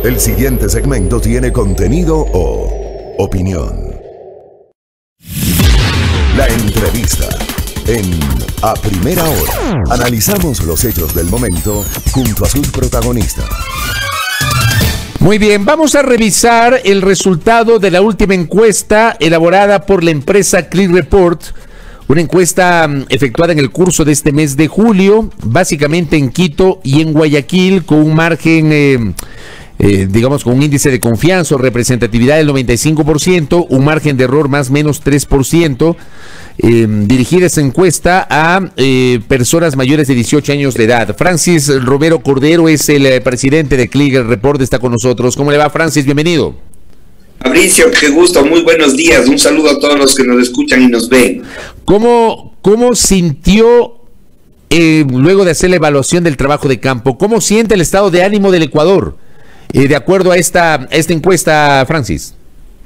El siguiente segmento tiene contenido o opinión. La entrevista en A Primera Hora. Analizamos los hechos del momento junto a sus protagonistas. Muy bien, vamos a revisar el resultado de la última encuesta elaborada por la empresa Click Report. Una encuesta efectuada en el curso de este mes de julio, básicamente en Quito y en Guayaquil, con un margen, digamos, con un índice de confianza o representatividad del 95%, un margen de error más o menos 3%. Dirigida esa encuesta a personas mayores de 18 años de edad. Francis Romero Cordero es el presidente de Click Report, está con nosotros. ¿Cómo le va, Francis? Bienvenido. Fabricio, qué gusto, muy buenos días. Un saludo a todos los que nos escuchan y nos ven. ¿Cómo sintió, luego de hacer la evaluación del trabajo de campo, cómo siente el estado de ánimo del Ecuador, de acuerdo a esta encuesta, Francis?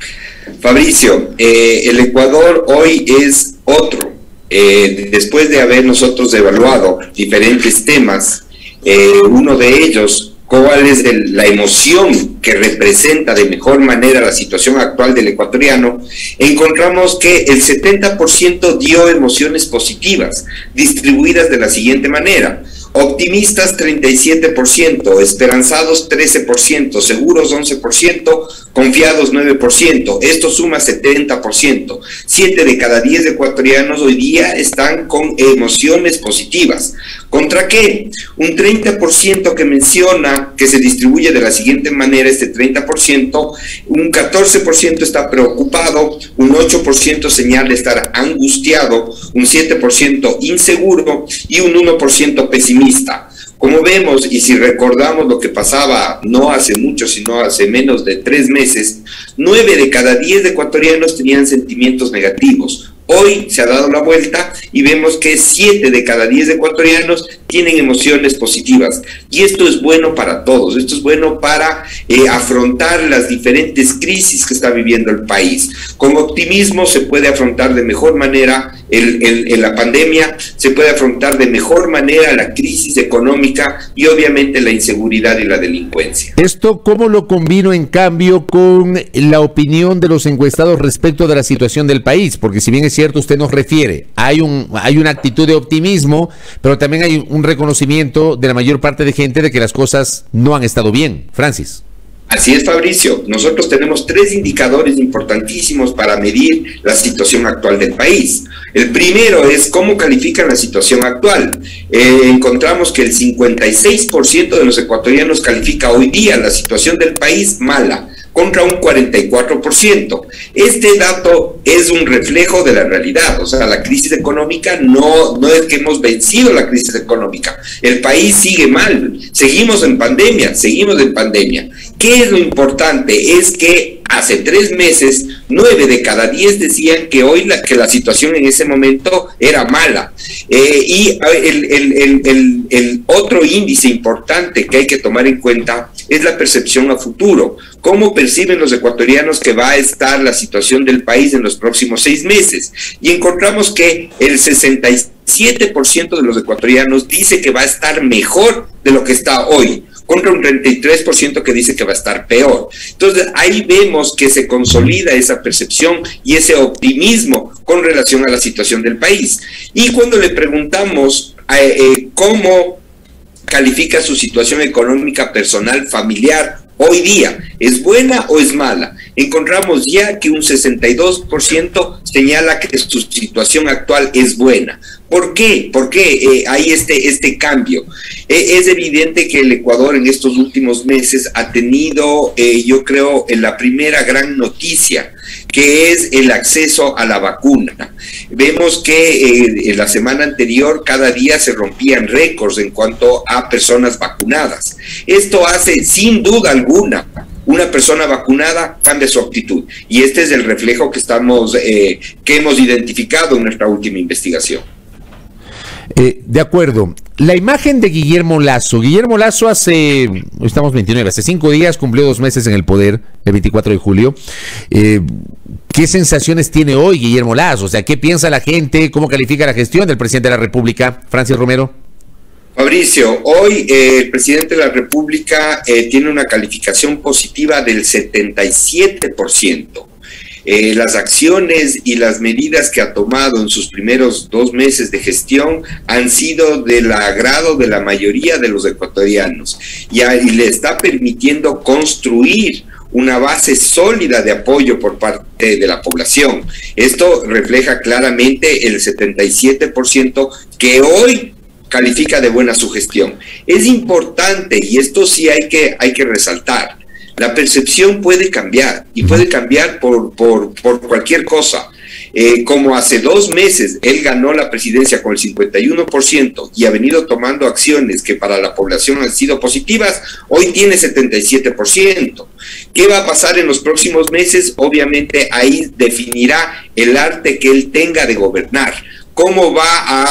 Fabricio, el Ecuador hoy es otro. Después de haber nosotros evaluado diferentes temas, uno de ellos, cuál es la emoción que representa de mejor manera la situación actual del ecuatoriano, encontramos que el 70% dio emociones positivas, distribuidas de la siguiente manera: optimistas 37%, esperanzados 13%, seguros 11%, confiados 9%. Esto suma 70%. 7 de cada 10 ecuatorianos hoy día están con emociones positivas. ¿Contra qué? Un 30% que menciona que se distribuye de la siguiente manera, este 30%, un 14% está preocupado, un 8% señala estar angustiado, un 7% inseguro y un 1% pesimista. Como vemos, y si recordamos lo que pasaba no hace mucho, sino hace menos de 3 meses, 9 de cada 10 ecuatorianos tenían sentimientos negativos. Hoy se ha dado la vuelta y vemos que 7 de cada 10 ecuatorianos tienen emociones positivas. Y esto es bueno para todos, esto es bueno para afrontar las diferentes crisis que está viviendo el país. Con optimismo se puede afrontar de mejor manera la pandemia, se puede afrontar de mejor manera la crisis económica y obviamente la inseguridad y la delincuencia. ¿Esto cómo lo combino en cambio con la opinión de los encuestados respecto de la situación del país? Porque si bien es cierto, usted nos refiere, hay una actitud de optimismo, pero también hay un reconocimiento de la mayor parte de gente de que las cosas no han estado bien. Francis. Así es, Fabricio. Nosotros tenemos 3 indicadores importantísimos para medir la situación actual del país. El primero es cómo califican la situación actual. Encontramos que el 56% de los ecuatorianos califica hoy día la situación del país mala, contra un 44%. Este dato es un reflejo de la realidad, o sea, la crisis económica no es que hemos vencido la crisis económica, el país sigue mal, seguimos en pandemia. ¿Qué es lo importante? Es que hace 3 meses, 9 de cada 10 decían que hoy que la situación en ese momento era mala. Y el otro índice importante que hay que tomar en cuenta es la percepción a futuro. ¿Cómo perciben los ecuatorianos que va a estar la situación del país en los próximos 6 meses? Y encontramos que el 67% de los ecuatorianos dice que va a estar mejor de lo que está hoy, contra un 33% que dice que va a estar peor. Entonces ahí vemos que se consolida esa percepción y ese optimismo con relación a la situación del país. Y cuando le preguntamos cómo califica su situación económica, personal, familiar, hoy día, ¿es buena o es mala? Encontramos ya que un 62% señala que su situación actual es buena. ¿Por qué? ¿Por qué hay este cambio? Es evidente que el Ecuador en estos últimos meses ha tenido, yo creo, la primera gran noticia, que es el acceso a la vacuna. Vemos que en la semana anterior cada día se rompían récords en cuanto a personas vacunadas. Esto hace, sin duda alguna, una persona vacunada cambia su actitud. Y este es el reflejo que hemos identificado en nuestra última investigación. De acuerdo. La imagen de Guillermo Lasso. Guillermo Lasso estamos 29, hace 5 días cumplió 2 meses en el poder, el 24 de julio. ¿Qué sensaciones tiene hoy Guillermo Lasso? O sea, ¿qué piensa la gente? ¿Cómo califica la gestión del presidente de la República, Francis Romero? Fabricio, hoy el presidente de la República tiene una calificación positiva del 77%. Las acciones y las medidas que ha tomado en sus primeros 2 meses de gestión han sido del agrado de la mayoría de los ecuatorianos y le está permitiendo construir una base sólida de apoyo por parte de la población. Esto refleja claramente el 77% que hoy califica de buena su gestión. Es importante, y esto sí hay que resaltar, la percepción puede cambiar, y puede cambiar por cualquier cosa. Como hace 2 meses él ganó la presidencia con el 51% y ha venido tomando acciones que para la población han sido positivas, hoy tiene 77%. ¿Qué va a pasar en los próximos meses? Obviamente ahí definirá el arte que él tenga de gobernar. ¿Cómo va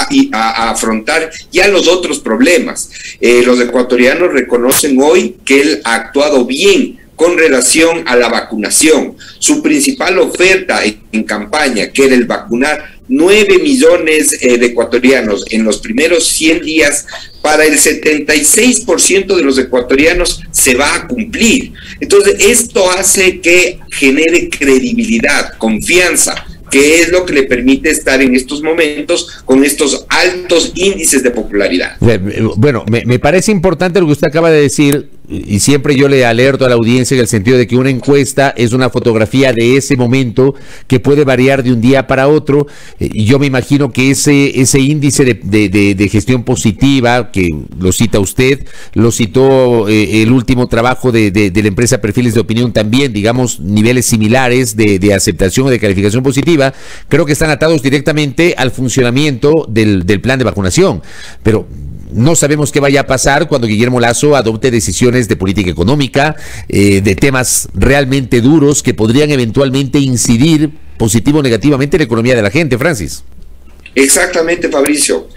a afrontar ya los otros problemas? Los ecuatorianos reconocen hoy que él ha actuado bien con relación a la vacunación. Su principal oferta en campaña, que era el vacunar 9 millones de ecuatorianos en los primeros 100 días, para el 76% de los ecuatorianos se va a cumplir. Entonces, esto hace que genere credibilidad, confianza, que es lo que le permite estar en estos momentos con estos altos índices de popularidad. Bueno, me parece importante lo que usted acaba de decir, y siempre yo le alerto a la audiencia en el sentido de que una encuesta es una fotografía de ese momento que puede variar de un día para otro, y yo me imagino que ese índice de gestión positiva, que lo cita usted, lo citó el último trabajo de la empresa Perfiles de Opinión también, digamos, niveles similares de aceptación o de calificación positiva, creo que están atados directamente al funcionamiento del plan de vacunación, pero no sabemos qué vaya a pasar cuando Guillermo Lasso adopte decisiones de política económica, de temas realmente duros que podrían eventualmente incidir positivo o negativamente en la economía de la gente, Francis. Exactamente, Fabricio.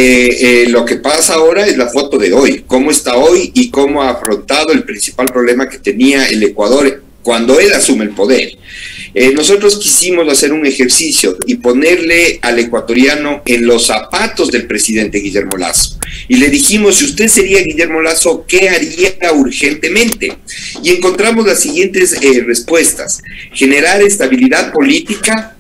Lo que pasa ahora es la foto de hoy, cómo está hoy y cómo ha afrontado el principal problema que tenía el Ecuador cuando él asume el poder. Nosotros quisimos hacer un ejercicio y ponerle al ecuatoriano en los zapatos del presidente Guillermo Lasso. Y le dijimos, si usted sería Guillermo Lasso, ¿qué haría urgentemente? Y encontramos las siguientes respuestas. Generar estabilidad política,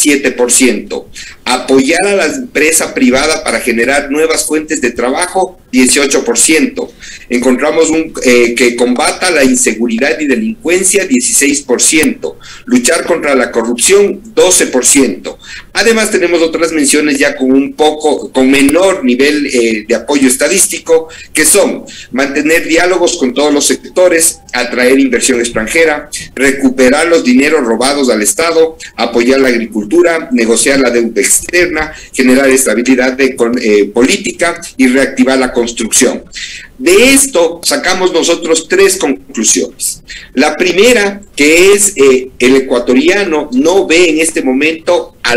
27%. Apoyar a la empresa privada para generar nuevas fuentes de trabajo, 18%. Encontramos que combata la inseguridad y delincuencia, 16%. Luchar contra la corrupción, 12%. Además tenemos otras menciones ya con menor nivel de apoyo estadístico, que son mantener diálogos con todos los sectores, atraer inversión extranjera, recuperar los dineros robados al Estado, apoyar la agricultura, negociar la deuda externa, generar estabilidad política y reactivar la construcción. De esto sacamos nosotros 3 conclusiones. La primera, que es el ecuatoriano no ve en este momento a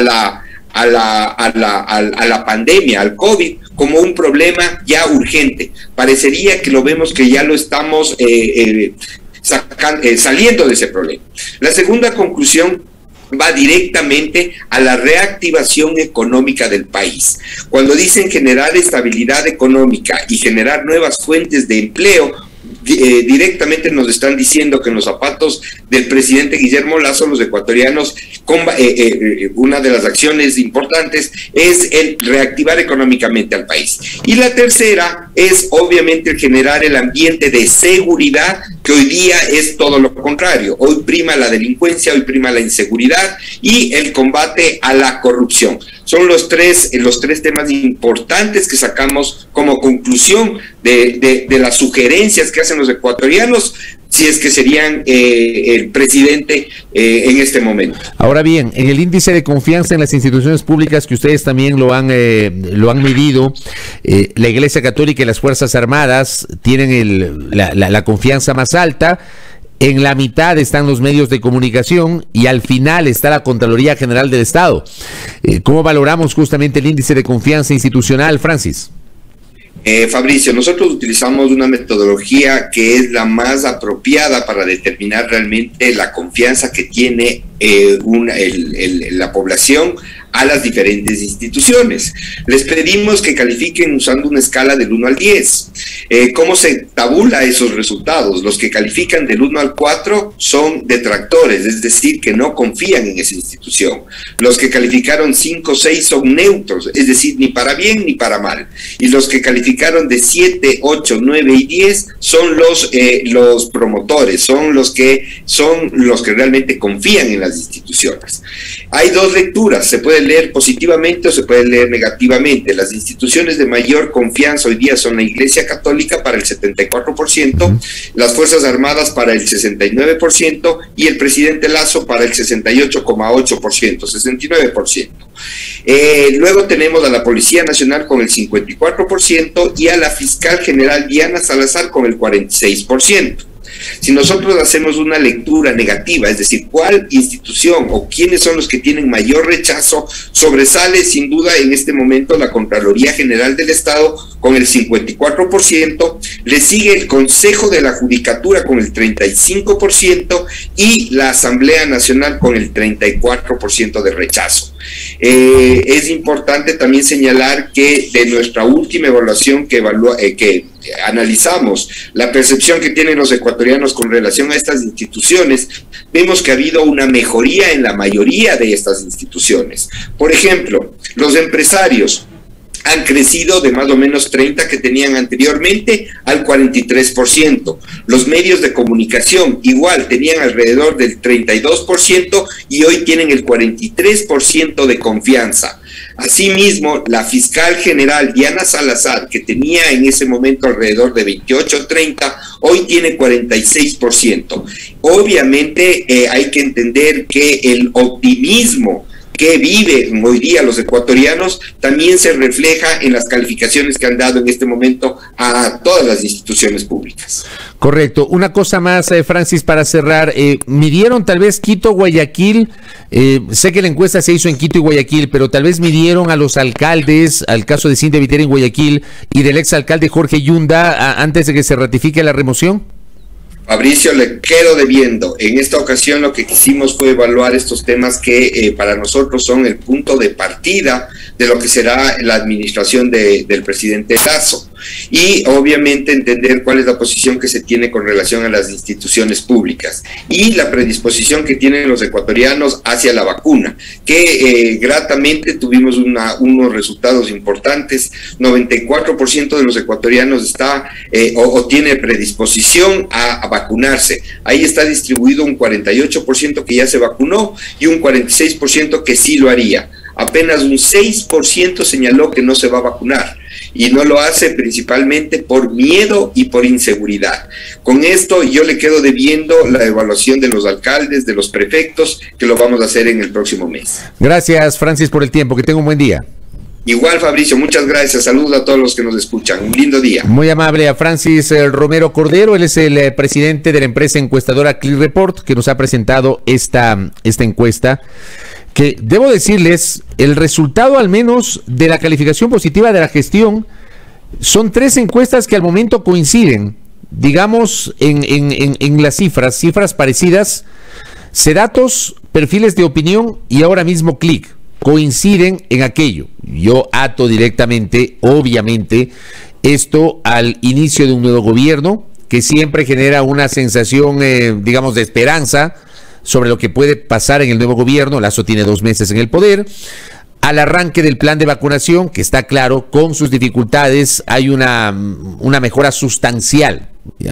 la pandemia, al COVID, como un problema ya urgente. Parecería que lo vemos que ya lo estamos saliendo de ese problema. La segunda conclusión va directamente a la reactivación económica del país. Cuando dicen generar estabilidad económica y generar nuevas fuentes de empleo, directamente nos están diciendo que en los zapatos del presidente Guillermo Lasso, los ecuatorianos, una de las acciones importantes es el reactivar económicamente al país. Y la tercera es obviamente el generar el ambiente de seguridad, que hoy día es todo lo contrario. Hoy prima la delincuencia, hoy prima la inseguridad y el combate a la corrupción. Son los tres temas importantes que sacamos como conclusión de las sugerencias que hacen los ecuatorianos, si es que serían el presidente en este momento. Ahora bien, en el índice de confianza en las instituciones públicas, que ustedes también lo han medido, la Iglesia Católica y las Fuerzas Armadas tienen la confianza más alta. En la mitad están los medios de comunicación y al final está la Contraloría General del Estado. ¿Cómo valoramos justamente el índice de confianza institucional, Francis? Fabricio, nosotros utilizamos una metodología que es la más apropiada para determinar realmente la confianza que tiene la población a las diferentes instituciones. Les pedimos que califiquen usando una escala del 1 al 10. ¿Cómo se tabula esos resultados? Los que califican del 1 al 4 son detractores, es decir, que no confían en esa institución. Los que calificaron 5 o 6 son neutros, es decir, ni para bien ni para mal. Y los que calificaron de 7, 8, 9 y 10 son los promotores, son los que realmente confían en las instituciones. Hay dos lecturas, se puede leer positivamente o se puede leer negativamente. Las instituciones de mayor confianza hoy día son la Iglesia Católica para el 74%, las Fuerzas Armadas para el 69% y el presidente Lasso para el 68,8%, 69%. Luego tenemos a la Policía Nacional con el 54% y a la Fiscal General Diana Salazar con el 46%. Si nosotros hacemos una lectura negativa, es decir, cuál institución o quiénes son los que tienen mayor rechazo, sobresale sin duda en este momento la Contraloría General del Estado con el 54%, le sigue el Consejo de la Judicatura con el 35% y la Asamblea Nacional con el 34% de rechazo. Es importante también señalar que de nuestra última evaluación que analizamos la percepción que tienen los ecuatorianos con relación a estas instituciones, vemos que ha habido una mejoría en la mayoría de estas instituciones. Por ejemplo, los empresarios han crecido de más o menos 30 que tenían anteriormente al 43%. Los medios de comunicación igual tenían alrededor del 32% y hoy tienen el 43% de confianza. Asimismo, la fiscal general Diana Salazar, que tenía en ese momento alrededor de 28-30, hoy tiene 46%. Obviamente hay que entender que el optimismo que viven hoy día los ecuatorianos también se refleja en las calificaciones que han dado en este momento a todas las instituciones públicas. Correcto. Una cosa más, Francis, para cerrar. ¿Midieron tal vez Quito, Guayaquil? Sé que la encuesta se hizo en Quito y Guayaquil, pero tal vez midieron a los alcaldes, al caso de Cintia Viteri en Guayaquil y del exalcalde Jorge Yunda antes de que se ratifique la remoción. Fabricio, le quedo debiendo. En esta ocasión lo que quisimos fue evaluar estos temas que para nosotros son el punto de partida de lo que será la administración del presidente Lasso. Y obviamente entender cuál es la posición que se tiene con relación a las instituciones públicas y la predisposición que tienen los ecuatorianos hacia la vacuna, que gratamente tuvimos unos resultados importantes. 94% de los ecuatorianos está o tiene predisposición a vacunarse. Ahí está distribuido un 48% que ya se vacunó y un 46% que sí lo haría. Apenas un 6% señaló que no se va a vacunar y no lo hace principalmente por miedo y por inseguridad. Con esto yo le quedo debiendo la evaluación de los alcaldes, de los prefectos, que lo vamos a hacer en el próximo mes. Gracias, Francis, por el tiempo. Que tenga un buen día. Igual, Fabricio, muchas gracias. Saludos a todos los que nos escuchan. Un lindo día. Muy amable a Francis Romero Cordero. Él es el presidente de la empresa encuestadora Click Report, que nos ha presentado esta encuesta, que debo decirles, el resultado al menos de la calificación positiva de la gestión son 3 encuestas que al momento coinciden, digamos, en las cifras parecidas. Cedatos, perfiles de opinión y ahora mismo Click coinciden en aquello. Yo ato directamente, obviamente, esto al inicio de un nuevo gobierno que siempre genera una sensación, digamos, de esperanza sobre lo que puede pasar en el nuevo gobierno. Lasso tiene 2 meses en el poder. Al arranque del plan de vacunación, que está claro, con sus dificultades, hay una mejora sustancial.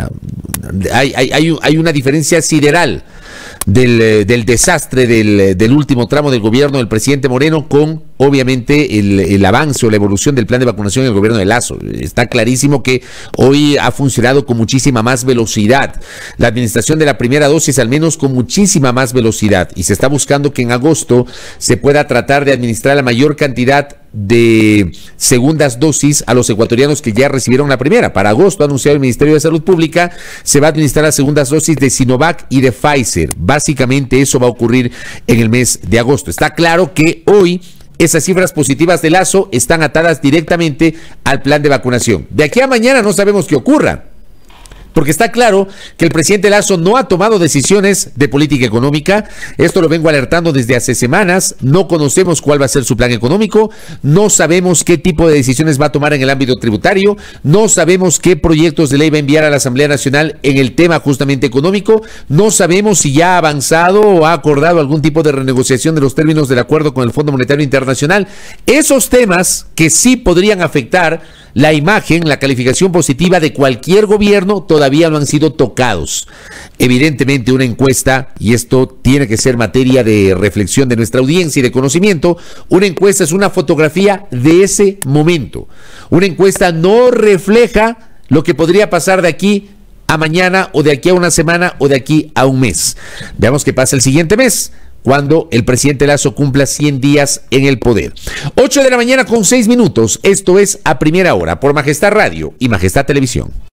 Hay una diferencia sideral del desastre del último tramo del gobierno del presidente Moreno con, obviamente, el avance o la evolución del plan de vacunación en el gobierno de Lasso. Está clarísimo que hoy ha funcionado con muchísima más velocidad. La administración de la primera dosis, al menos, con muchísima más velocidad. Y se está buscando que en agosto se pueda tratar de administrar la mayor cantidad de segundas dosis a los ecuatorianos que ya recibieron la primera. Para agosto, ha anunciado el Ministerio de Salud Pública, se va a administrar las segundas dosis de Sinovac y de Pfizer. Básicamente eso va a ocurrir en el mes de agosto. Está claro que hoy esas cifras positivas de Lasso están atadas directamente al plan de vacunación. De aquí a mañana no sabemos qué ocurra. Porque está claro que el presidente Lasso no ha tomado decisiones de política económica. Esto lo vengo alertando desde hace semanas. No conocemos cuál va a ser su plan económico. No sabemos qué tipo de decisiones va a tomar en el ámbito tributario. No sabemos qué proyectos de ley va a enviar a la Asamblea Nacional en el tema justamente económico. No sabemos si ya ha avanzado o ha acordado algún tipo de renegociación de los términos del acuerdo con el Fondo Monetario Internacional. Esos temas que sí podrían afectar la imagen, la calificación positiva de cualquier gobierno todavía no han sido tocados. Evidentemente una encuesta, y esto tiene que ser materia de reflexión de nuestra audiencia y de conocimiento, una encuesta es una fotografía de ese momento. Una encuesta no refleja lo que podría pasar de aquí a mañana o de aquí a una semana o de aquí a un mes. Veamos qué pasa el siguiente mes, cuando el presidente Lasso cumpla 100 días en el poder. 8 de la mañana con 6 minutos. Esto es A Primera Hora por Majestad Radio y Majestad Televisión.